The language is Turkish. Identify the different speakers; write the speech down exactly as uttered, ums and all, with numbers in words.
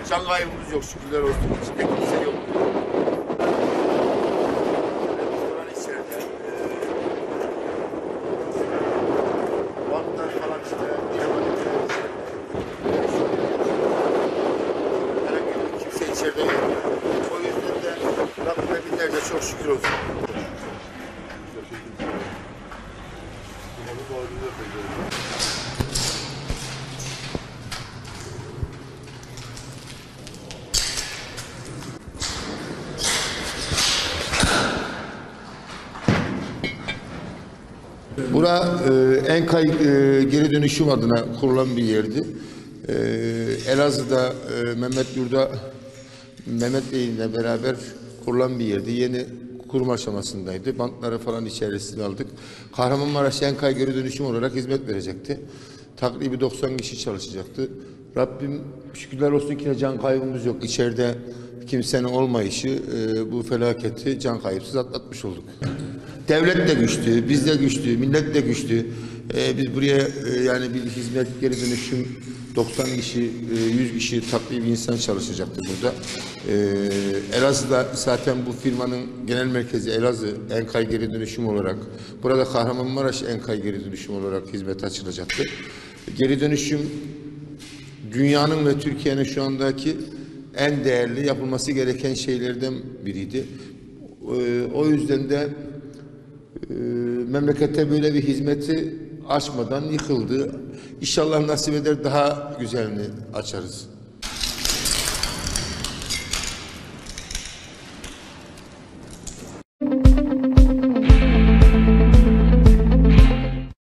Speaker 1: Can kaybımız yok, şükürler olsun. İçinde kimse yok. Restoran içeride. Bantlar falan işte. Dinamatikler içeride. Herhangi bir kimse içeride yok. O yüzden de Rabbime binlerce çok şükür olsun. Bura e, Enkay e, geri dönüşüm adına kurulan bir yerdi. E, Elazığ'da e, Mehmet Yurda, Mehmet Bey'le beraber kurulan bir yerdi. Yeni kurum aşamasındaydı. Bantları falan içerisine aldık. Kahramanmaraş Enkay geri dönüşüm olarak hizmet verecekti. Takribi doksan kişi çalışacaktı. Rabbim şükürler olsun ki can kaybımız yok. İçeride kimsenin olmayışı e, bu felaketi can kayıpsız atlatmış olduk. Devlet de güçlü, biz de güçlü, millet de güçlü. Ee, biz buraya e, yani bir hizmet geri dönüşüm doksan kişi, e, yüz kişi takribi insan çalışacaktı burada. Ee, Elazığ'da zaten bu firmanın genel merkezi Elazığ Enkay geri dönüşüm olarak, burada Kahramanmaraş Enkay geri dönüşüm olarak hizmet açılacaktı. Geri dönüşüm dünyanın ve Türkiye'nin şu andaki en değerli yapılması gereken şeylerden biriydi. Ee, o yüzden de Ee, memlekette böyle bir hizmeti açmadan yıkıldı. İnşallah nasip eder daha güzelini açarız.